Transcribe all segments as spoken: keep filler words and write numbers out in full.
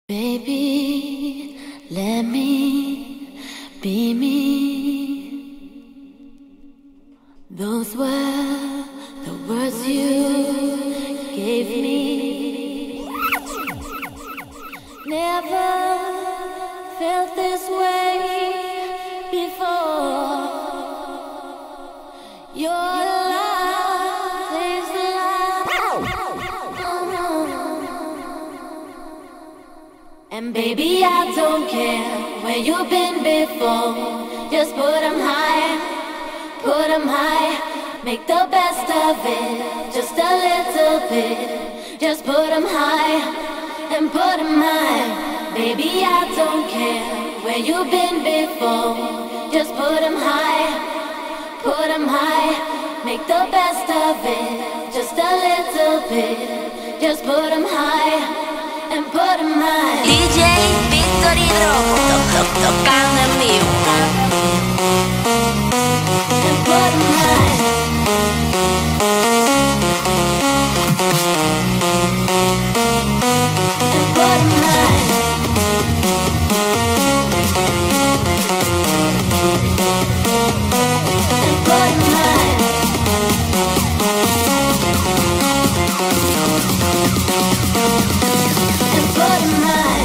Baby, let me be me. Those were the words you gave me. Never felt this way before. Your love is love. And baby, I don't care where you've been before. Just put 'em high, put 'em high. Make the best of it, just a little bit. Just put 'em high and put 'em high. Baby, I don't care where you've been before. Just put 'em high, put 'em high. Make the best of it, just a little bit. Just put 'em high and put 'em high. D J Víctor Hidroco, tocando en vivo. And put 'em high. And put 'em high. And put 'em high. And put 'em high.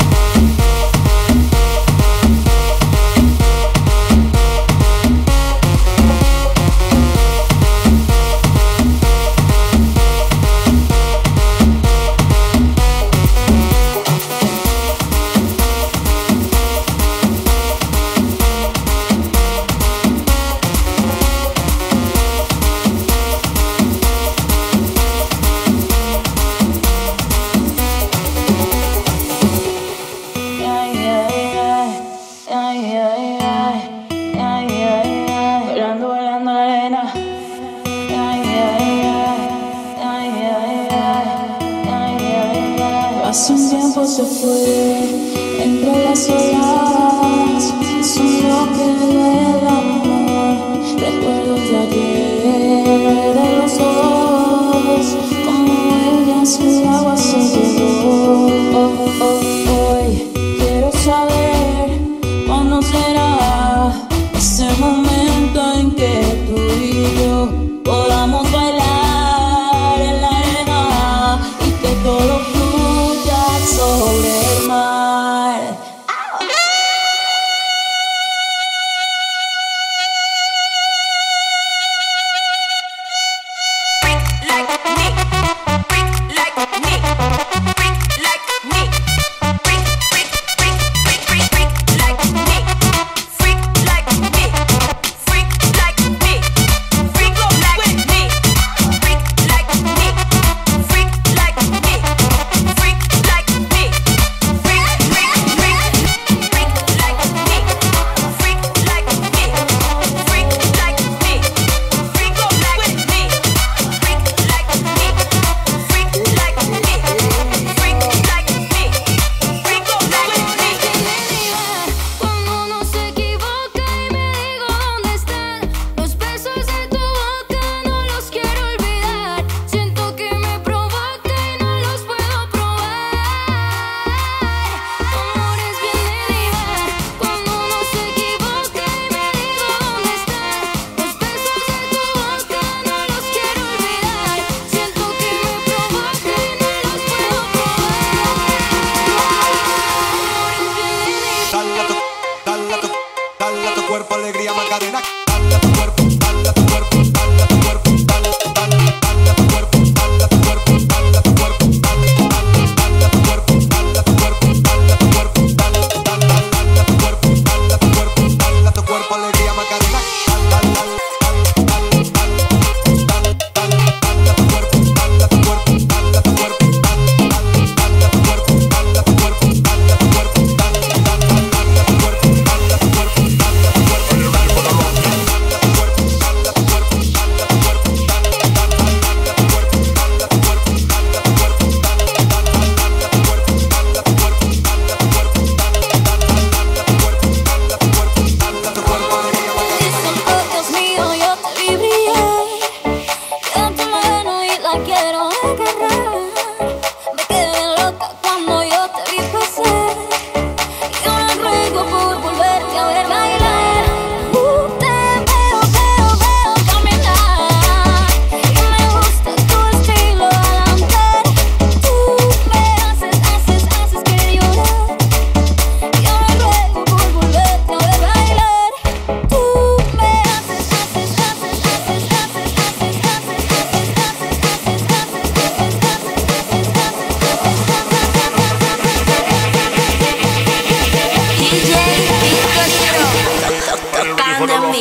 Hace un tiempo se fue entre las olas, es un bloque del amor. Recuerdo de ayer, de los dos, como ellas el agua se llevó. Oh, oh, hoy quiero saber cuándo será ese momento en que tú y yo podamos bailar en la arena y que todo sobre el mar. Cuerpo, alegría, Macarena. Dale a tu cuerpo, dale a tu cuerpo, dale a tu cuerpo, dale, dale, dale a tu cuerpo, dale a tu cuerpo, dale a tu cuerpo, dale, dale, dale a tu cuerpo, dale a tu cuerpo, dale a tu cuerpo, dale, dale, dale a tu cuerpo, dale a tu cuerpo, dale a tu cuerpo, alegría, Macarena. Dale, dale, dale, dale, dale, dale, dale a tu cuerpo, dale a tu cuerpo, dale a tu cuerpo, dale, dale, dale a tu cuerpo, dale a tu cuerpo, dale a tu cuerpo, dale, dale, dale a tu cuerpo, dale a tu cuerpo, dale a tu cuerpo.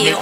mío.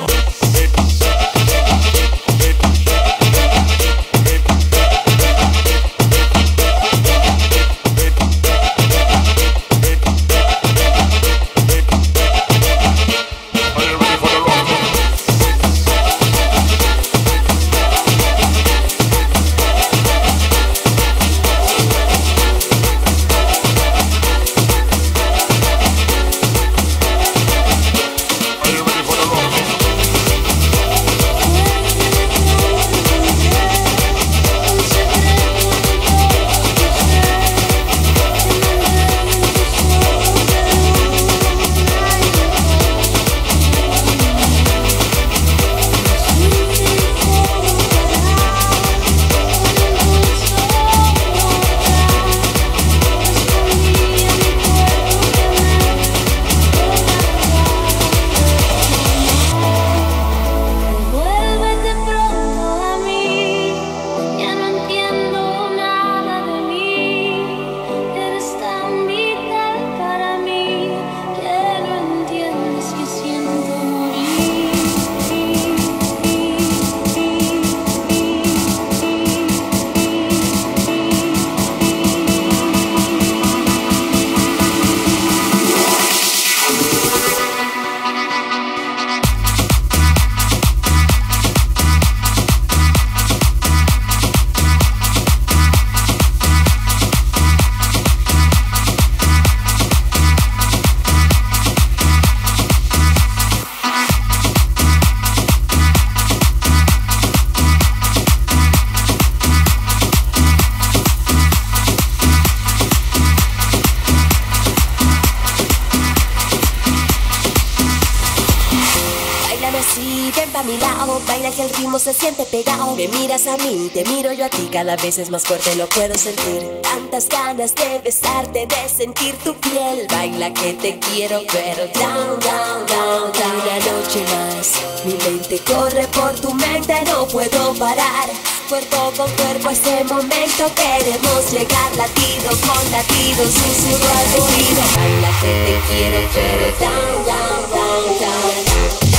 Baila que el ritmo se siente pegado. Me miras a mí, te miro yo a ti. Cada vez es más fuerte, lo puedo sentir. Tantas ganas de besarte, de sentir tu piel. Baila que te quiero ver. Down, down, down, down. Una noche más, mi mente corre por tu mente. No puedo parar, cuerpo con cuerpo a ese momento. Queremos llegar latido con latido, susurro al oído. Baila que te quiero ver. Down, down, down, down.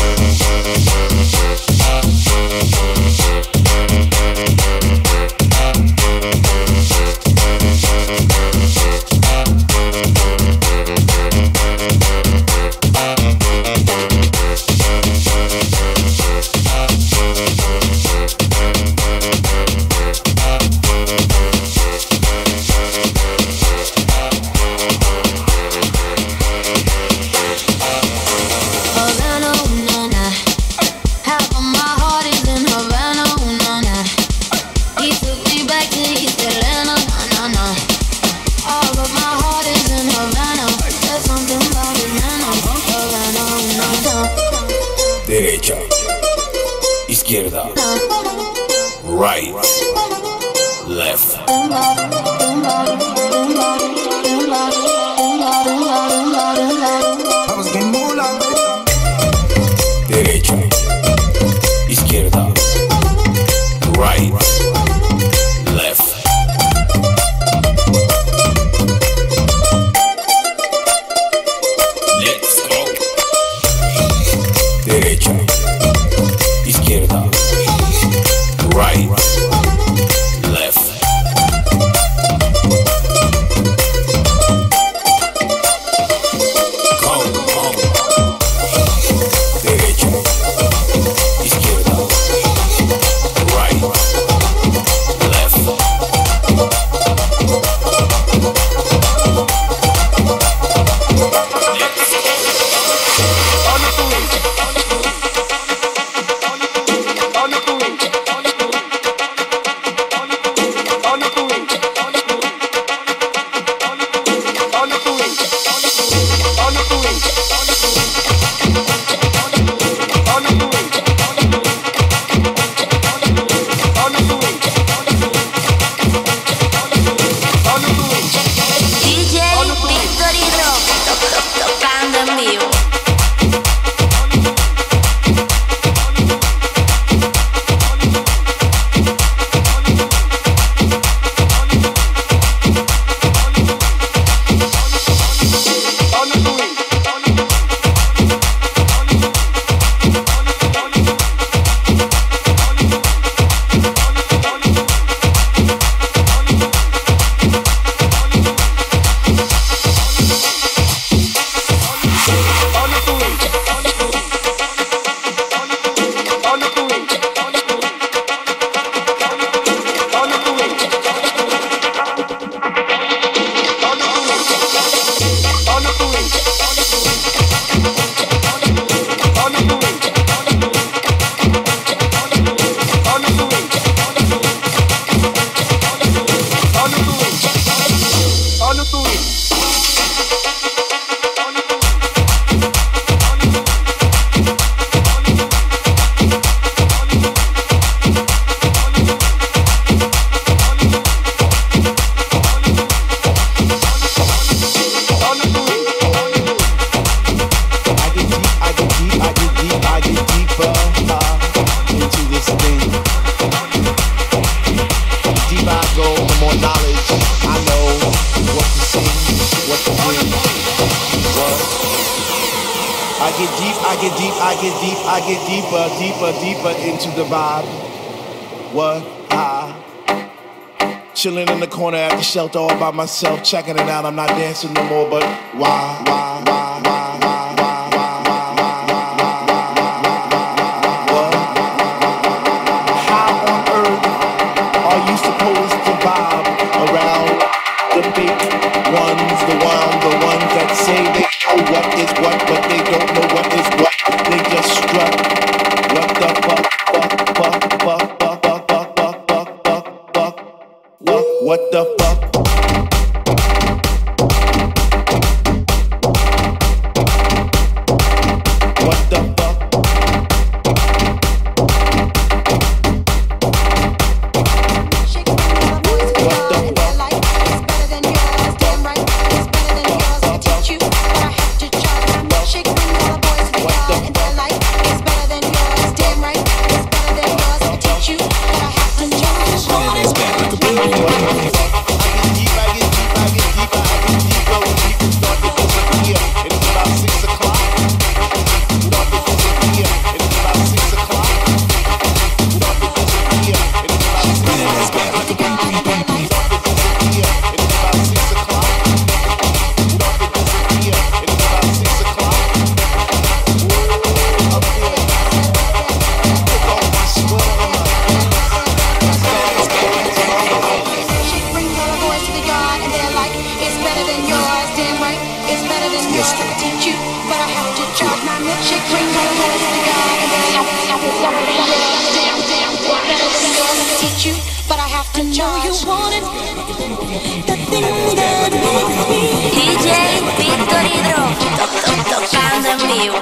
Derecha, izquierda, right, left. Derecha, izquierda, right, left. Let's go. Derecha, izquierda, right, left. I get deep, I get deep, I get deep, I get deeper, deeper, deeper into the vibe. What? Ah. Chilling in the corner at the shelter all by myself, checking it out. I'm not dancing no more, but why, why, why, why, why, why, why, what? How on earth are you supposed to vibe around the big ones, the one, the ones that say they know what is what, but they don't know what is what. They just strut. What the fuck, fuck, fuck, fuck, fuck, fuck, fuck, fuck, fuck, fuck, fuck, fuck, what the fuck? What the fuck? What the fuck? D J Víctor Hidro, to- to- tocando en vivo.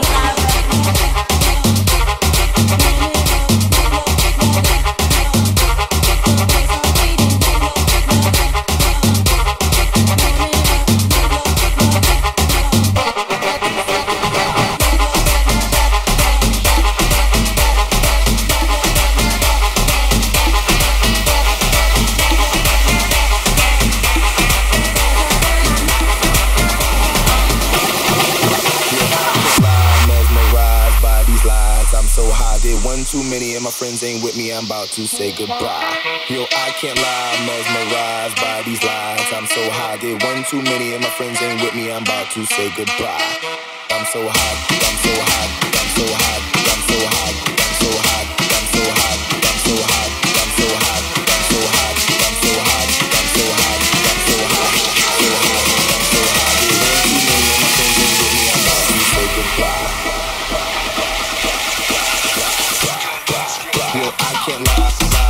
Too many of my friends ain't with me, I'm about to say goodbye. Yo, I can't lie, I'm mesmerized by these lies. I'm so high, did one too many of my friends ain't with me, I'm about to say goodbye. I'm so hot, I'm so hot, I'm so hot, I'm so hot, I'm so hot, I'm so hot, I'm so hot, I'm so hot, I'm so hot, I'm so hot, I'm so hot, I'm so hot, so hot, I'm so hot. Did one too many of my friends ain't with me, I'm about to say goodbye. Yo, I can't lie.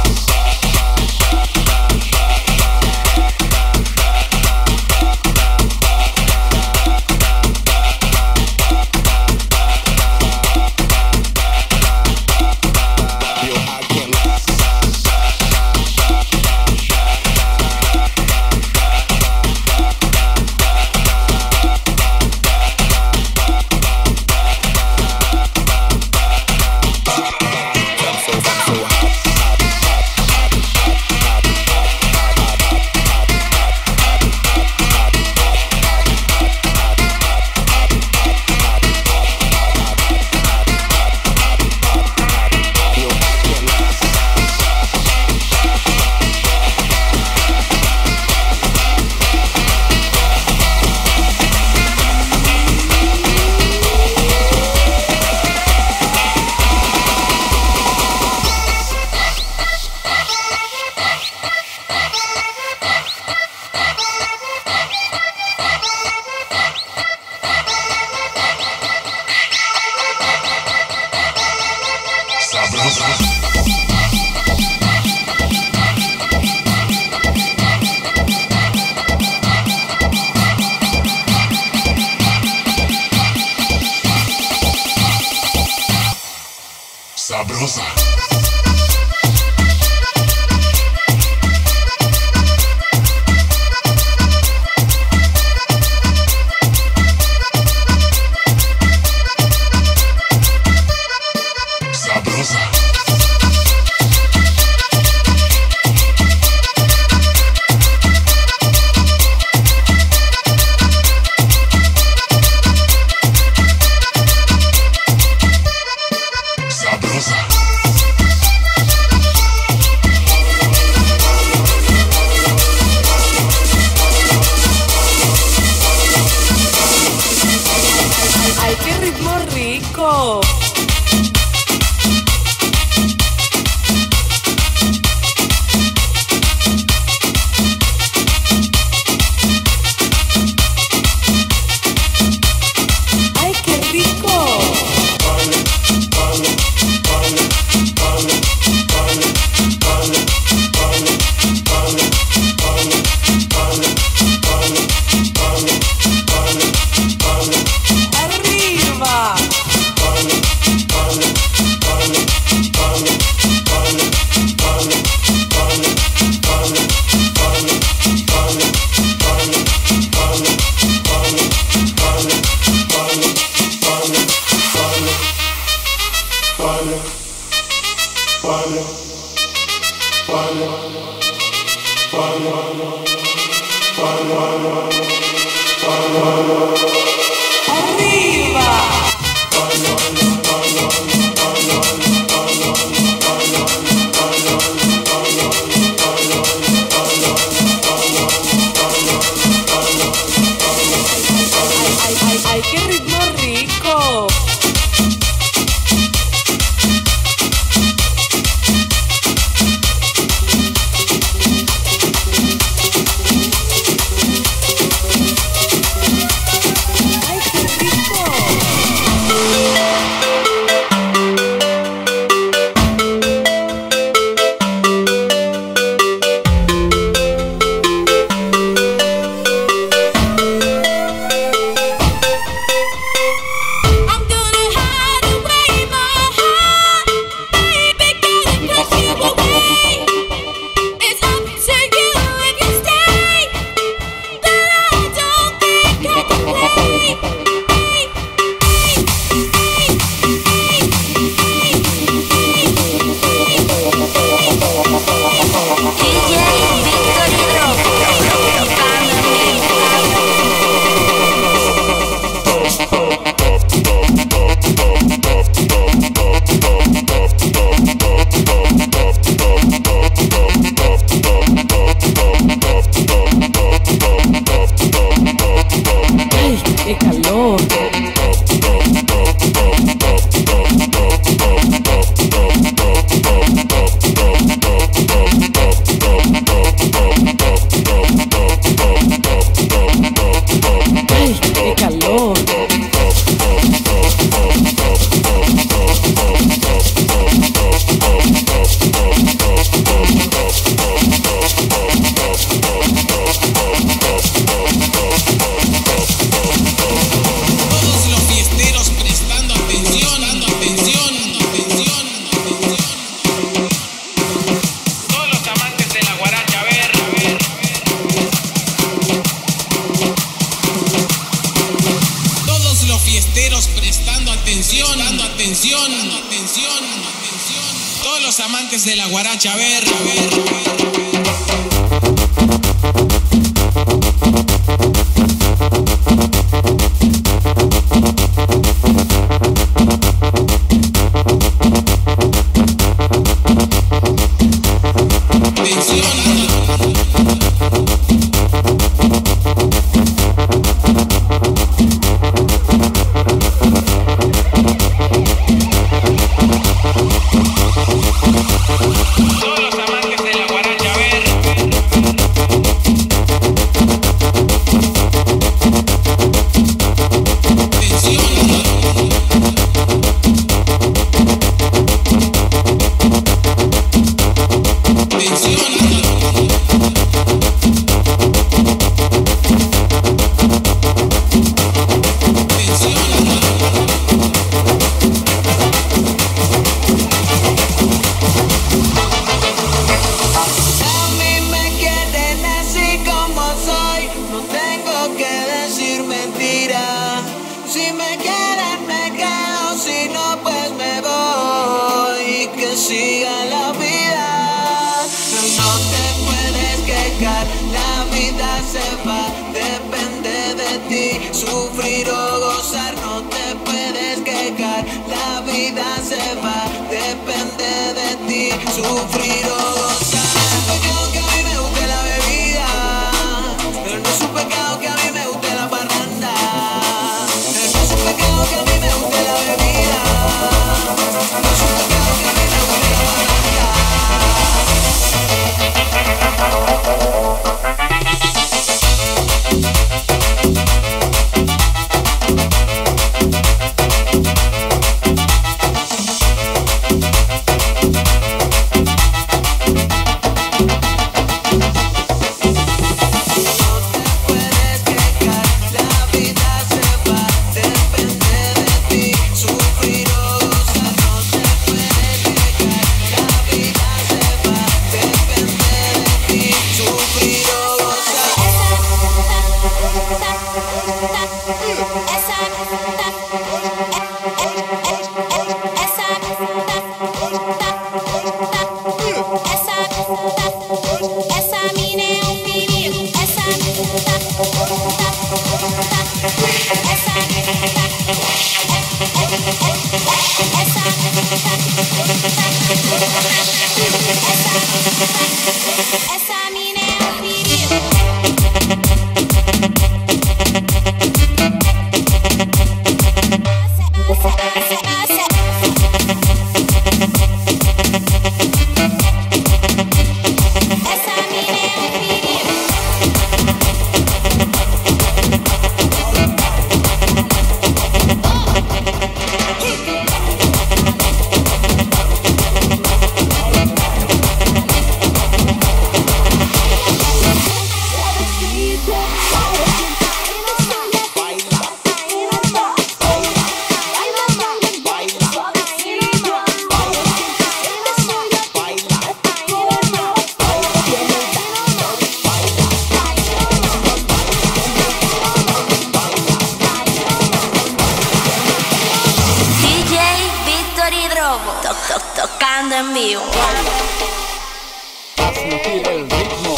Sabrosa. amantes de la guaracha, a ver, a ver, a ver. to- to- tocando en vivo. A sentir el ritmo.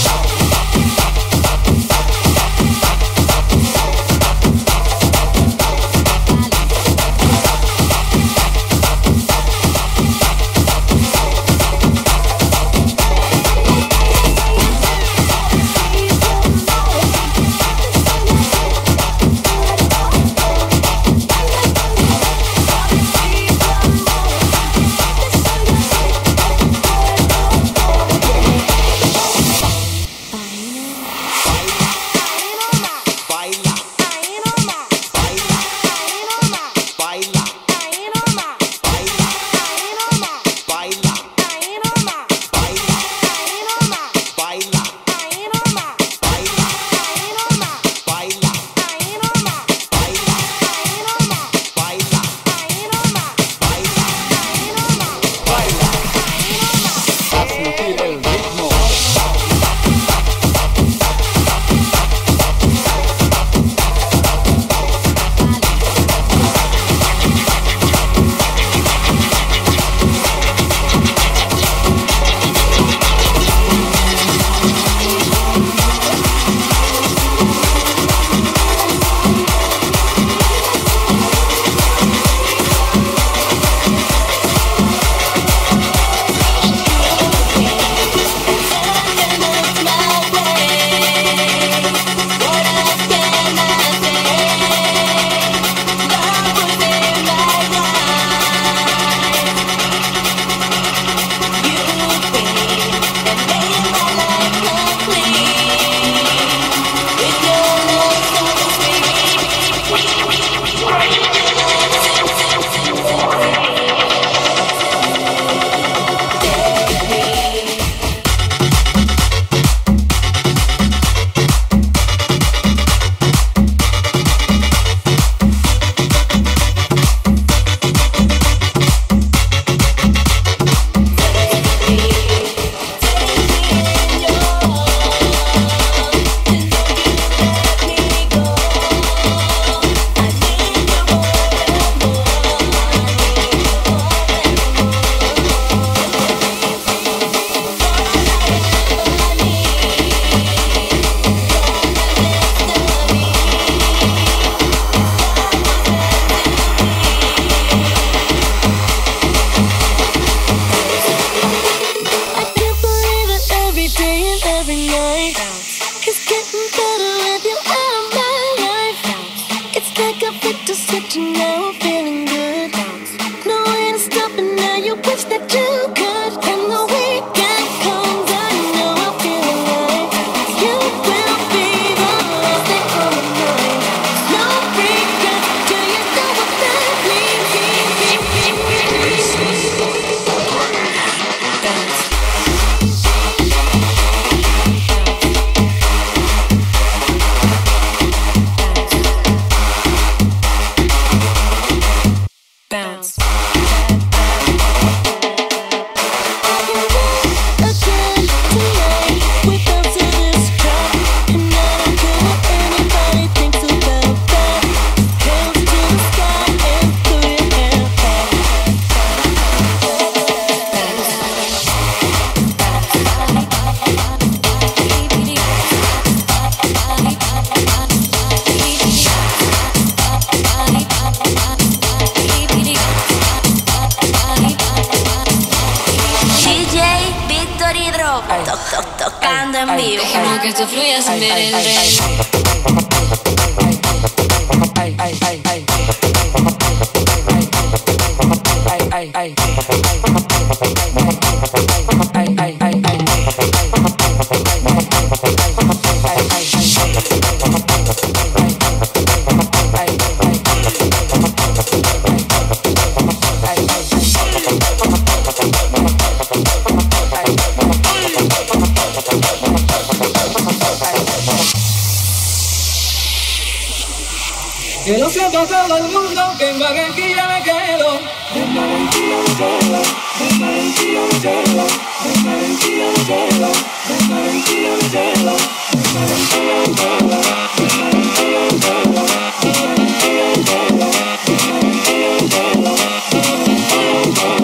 Tocando en vivo. Dejemos que esto fluya sin ver el rey. Que lo siento todo el mundo, que en Barranquilla me quedo. En Barranquilla me quedo, en Barranquilla me quedo, en Barranquilla me quedo, en Barranquilla me quedo, en Barranquilla me quedo, en Barranquilla me quedo, en Barranquilla me quedo, en Barranquilla me quedo, en Barranquilla me quedo.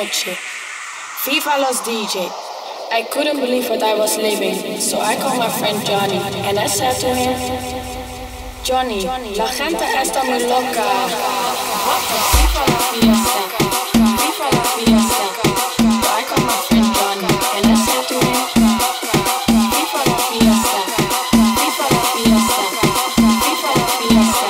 noche. FIFA los D J. I couldn't believe what I was living, so I called my friend Johnny, and I said to him, Johnny, la gente está muy loca. FIFA la fiesta, FIFA la fiesta. So I called my friend Johnny, and I said to him, FIFA la fiesta, FIFA la fiesta, FIFA la fiesta.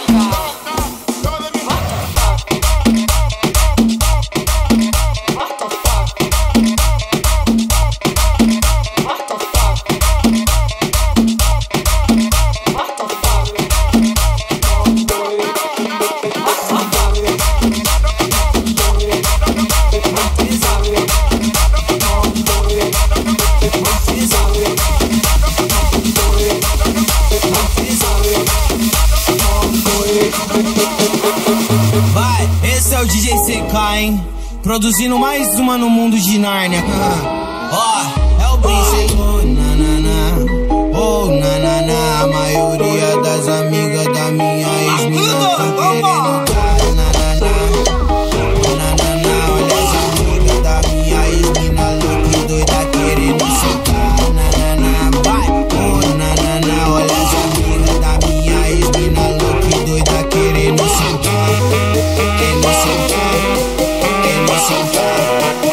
Vai, esse é o D J C K, hein? Produzindo mais uma no mundo de Nárnia. Ó, oh, é o Prince. Oh, nanana, oh, nanana. A maioria das amigas da minha ex-mina tão querendo dar. Nanana, oh, nanana. Olha as amigas da minha ex-mina louca e doida querendo sentar. Nanana, vai. Oh, nanana. Olha as amigas da minha ex-mina louca e doida querendo sentar. Querendo sentar, querendo sentar.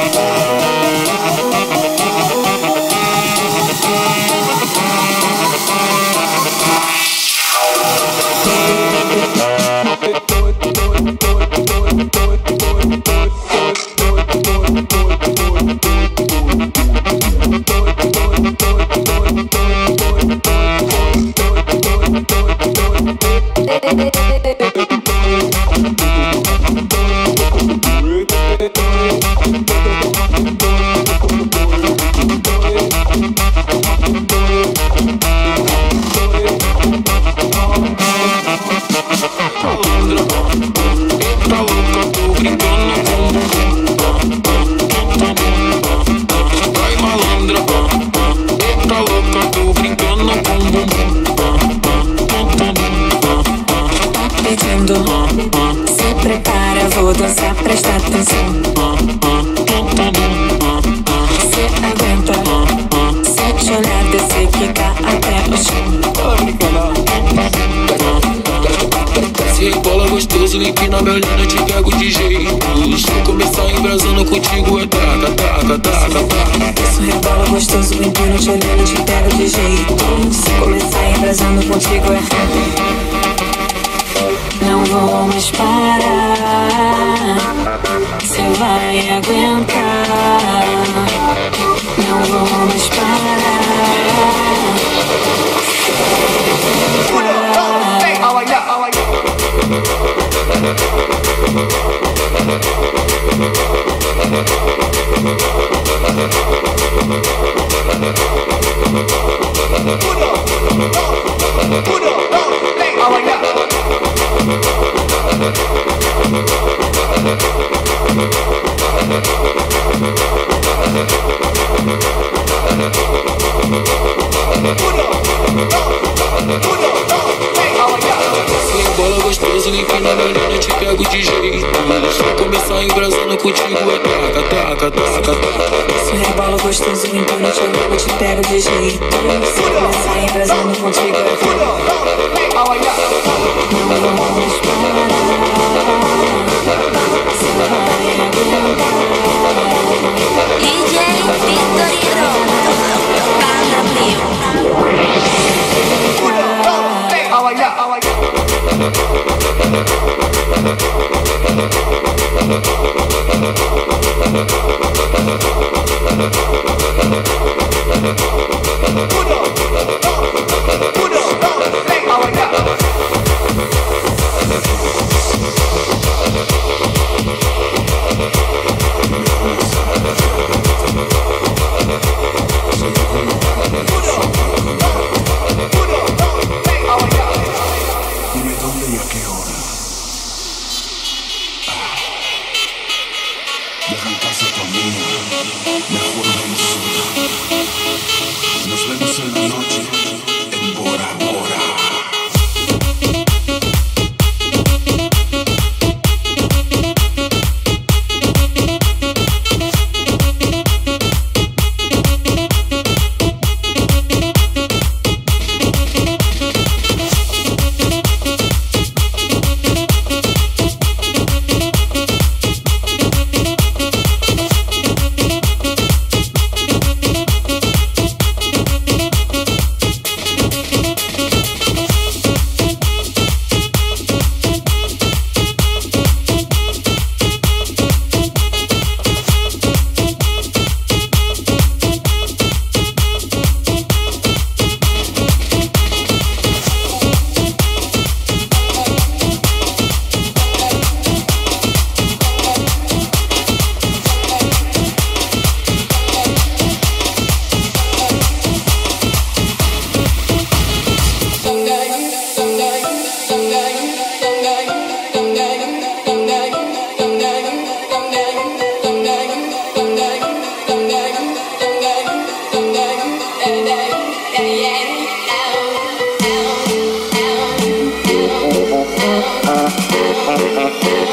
Se prepara, vou dançar, presta atenção. Se aguenta, sente olhar, descer, quicar até o chão. Se rebola gostoso, empina minha olhando, eu te pego de jeito. Se eu começar embrasando contigo, é taca, taca, taca, taca. Se rebola gostoso, empina te olhando, eu te pego de jeito. Se começar embrasando contigo, é... Não vou mais parar, cê vai aguentar. Não vou mais parar. Se bola gostoso, empina minha olhando, eu te pego de jeito. Se eu começar embrasando contigo, é taca, taca, taca, taca. Se rebola gostoso, empina te olhando, eu te pego de jeito. Se começar embrasando contigo, é taca. Não vou mais parar, cê vai aguentar. D J Victor Hidro, tocando frio. Uno, dos, tres,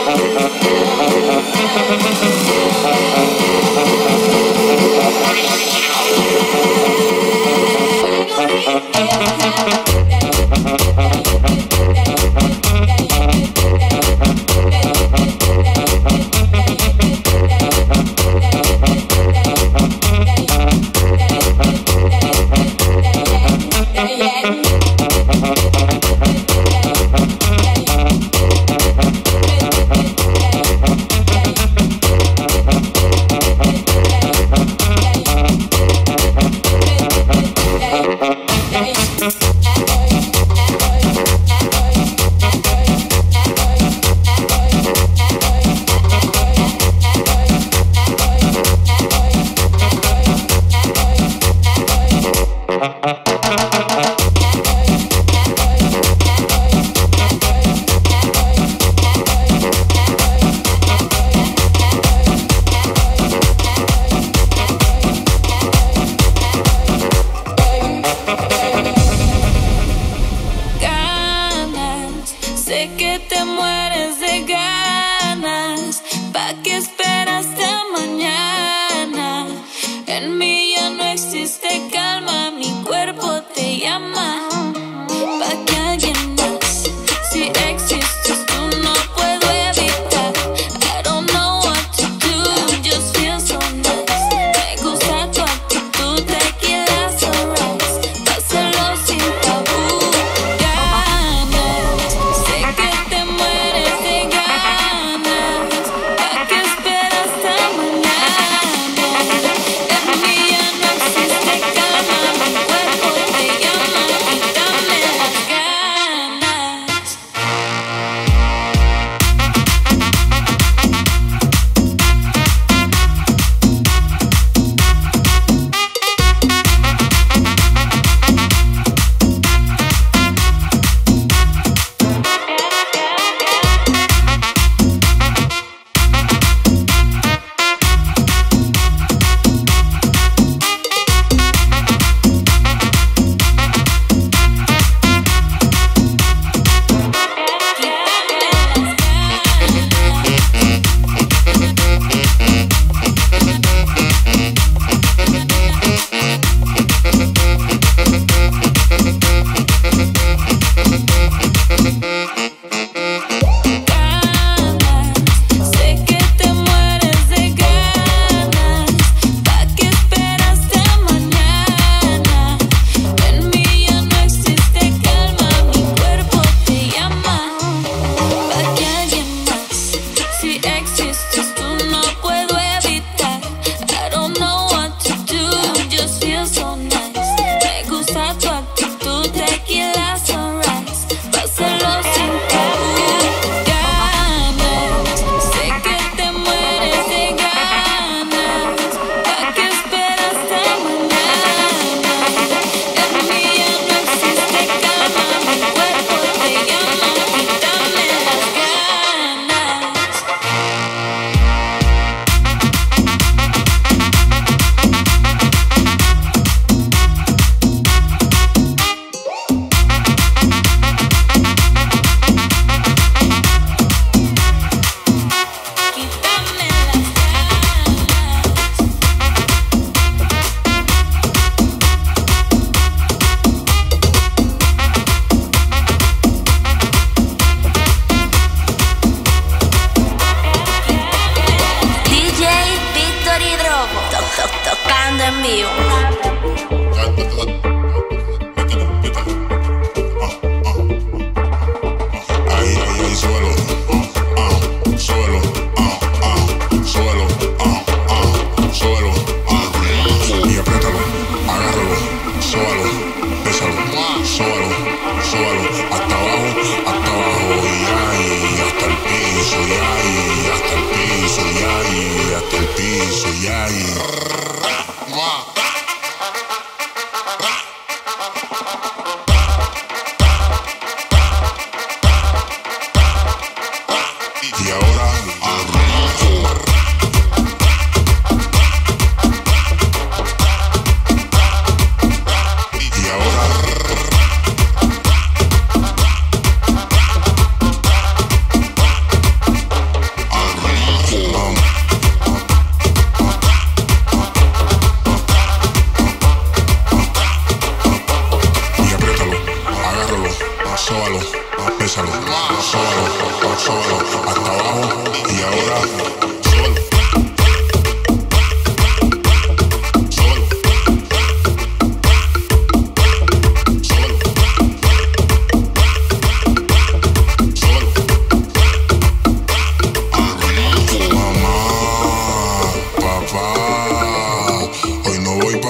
piso y ahí.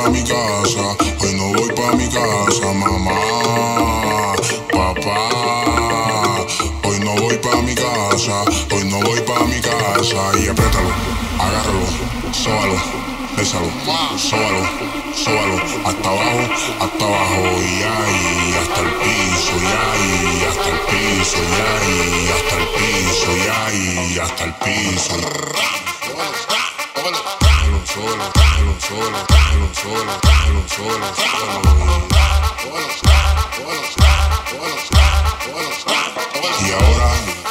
pa' mi casa, hoy no voy pa' mi casa, mamá, papá. Hoy no voy pa' mi casa, hoy no voy pa' mi casa. Y apriétalo, agárralo, sóbalo, bésalo, sóbalo, sóbalo, hasta abajo, hasta abajo, y ahí, hasta el piso, y ahí, hasta el piso, y ahí, hasta el piso, y ahí, hasta el piso. Solo, solo, solo, solo, solo, solo, solo. Y ahora